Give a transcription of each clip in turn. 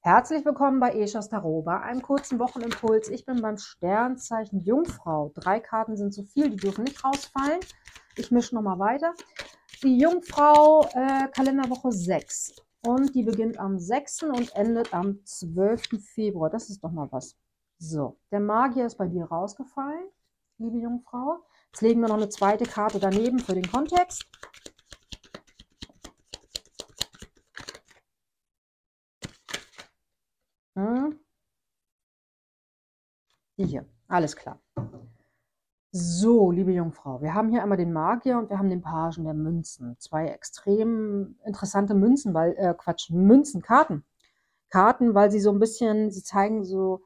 Herzlich willkommen bei Eschas Tarot, bei einem kurzen Wochenimpuls. Ich bin beim Sternzeichen Jungfrau. 3 Karten sind zu viel, die dürfen nicht rausfallen. Ich mische nochmal weiter. Die Jungfrau, Kalenderwoche 6. Und die beginnt am 6. und endet am 12. Februar. Das ist doch mal was. So, der Magier ist bei dir rausgefallen, liebe Jungfrau. Jetzt legen wir noch eine zweite Karte daneben für den Kontext. Die hier, alles klar. So, liebe Jungfrau, wir haben hier einmal den Magier und wir haben den Pagen der Münzen. 2 extrem interessante Münzen, Münzenkarten. Karten, weil sie so ein bisschen, sie zeigen so,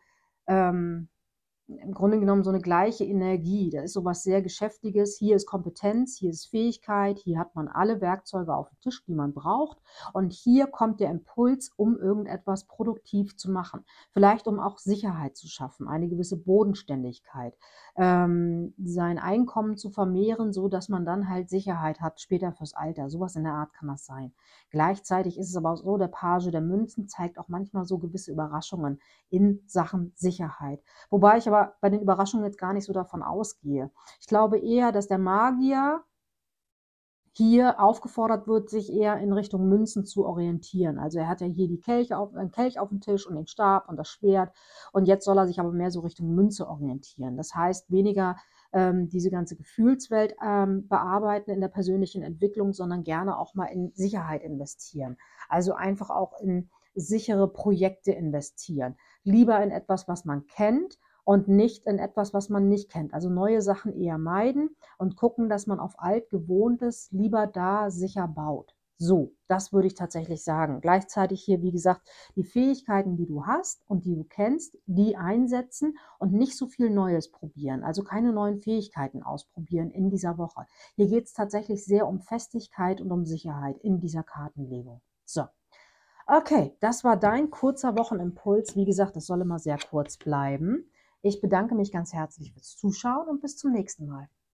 im Grunde genommen so eine gleiche Energie. Da ist so was sehr Geschäftiges. Hier ist Kompetenz, hier ist Fähigkeit, hier hat man alle Werkzeuge auf dem Tisch, die man braucht. Und hier kommt der Impuls, um irgendetwas produktiv zu machen. Vielleicht um auch Sicherheit zu schaffen, eine gewisse Bodenständigkeit, sein Einkommen zu vermehren, so dass man dann halt Sicherheit hat später fürs Alter. Sowas in der Art kann das sein. Gleichzeitig ist es aber auch so, der Page der Münzen zeigt auch manchmal so gewisse Überraschungen in Sachen Sicherheit. Wobei ich aber bei den Überraschungen jetzt gar nicht so davon ausgehe. Ich glaube eher, dass der Magier hier aufgefordert wird, sich eher in Richtung Münzen zu orientieren. Also er hat ja hier einen Kelch auf dem Tisch und den Stab und das Schwert. Und jetzt soll er sich aber mehr so Richtung Münze orientieren. Das heißt, weniger diese ganze Gefühlswelt bearbeiten in der persönlichen Entwicklung, sondern gerne auch mal in Sicherheit investieren. Also einfach auch in sichere Projekte investieren. Lieber in etwas, was man kennt und nicht in etwas, was man nicht kennt. Also neue Sachen eher meiden und gucken, dass man auf Altgewohntes lieber da sicher baut. So, das würde ich tatsächlich sagen. Gleichzeitig hier, wie gesagt, die Fähigkeiten, die du hast und die du kennst, die einsetzen und nicht so viel Neues probieren. Also keine neuen Fähigkeiten ausprobieren in dieser Woche. Hier geht es tatsächlich sehr um Festigkeit und um Sicherheit in dieser Kartenlegung. So. Okay, das war dein kurzer Wochenimpuls. Wie gesagt, das soll immer sehr kurz bleiben. Ich bedanke mich ganz herzlich fürs Zuschauen und bis zum nächsten Mal.